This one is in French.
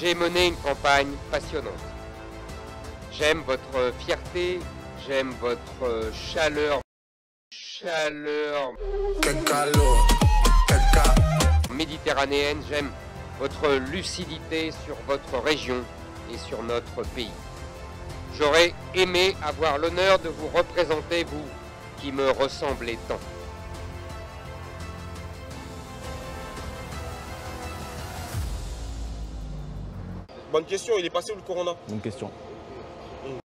J'ai mené une campagne passionnante. J'aime votre fierté, j'aime votre chaleur méditerranéenne, j'aime votre lucidité sur votre région et sur notre pays. J'aurais aimé avoir l'honneur de vous représenter, vous qui me ressemblez tant. Bonne question, il est passé où le Corona? Bonne question.